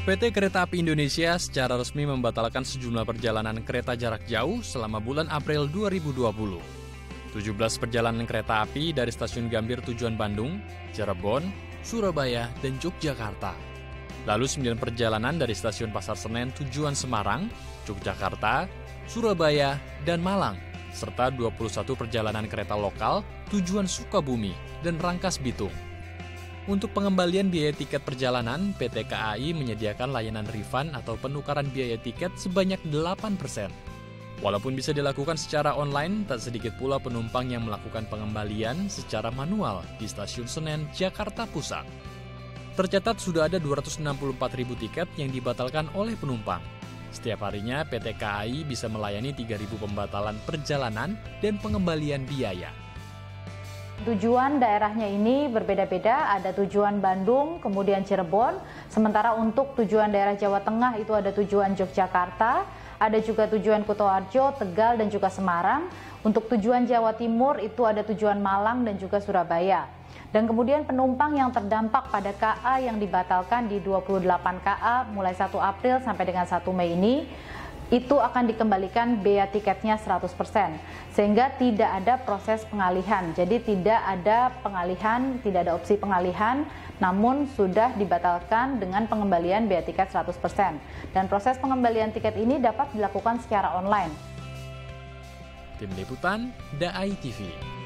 PT Kereta Api Indonesia secara resmi membatalkan sejumlah perjalanan kereta jarak jauh selama bulan April 2020. 17 perjalanan kereta api dari stasiun Gambir tujuan Bandung, Cirebon, Surabaya, dan Yogyakarta. Lalu 9 perjalanan dari stasiun Pasar Senen tujuan Semarang, Yogyakarta, Surabaya, dan Malang, serta 21 perjalanan kereta lokal tujuan Sukabumi dan Rangkas Bitung. Untuk pengembalian biaya tiket perjalanan, PT KAI menyediakan layanan refund atau penukaran biaya tiket sebanyak 8%. Walaupun bisa dilakukan secara online, tak sedikit pula penumpang yang melakukan pengembalian secara manual di Stasiun Senen, Jakarta Pusat. Tercatat sudah ada 264.000 tiket yang dibatalkan oleh penumpang. Setiap harinya, PT KAI bisa melayani 3.000 pembatalan perjalanan dan pengembalian biaya. Tujuan daerahnya ini berbeda-beda, ada tujuan Bandung, kemudian Cirebon, sementara untuk tujuan daerah Jawa Tengah itu ada tujuan Yogyakarta, ada juga tujuan Kutoarjo, Tegal, dan juga Semarang. Untuk tujuan Jawa Timur itu ada tujuan Malang dan juga Surabaya. Dan kemudian penumpang yang terdampak pada KA yang dibatalkan di 28 KA mulai 1 April sampai dengan 1 Mei ini, itu akan dikembalikan bea tiketnya 100%, sehingga tidak ada proses pengalihan. Jadi tidak ada pengalihan, tidak ada opsi pengalihan, namun sudah dibatalkan dengan pengembalian bea tiket 100%. Dan proses pengembalian tiket ini dapat dilakukan secara online. Tim Liputan, DAI TV.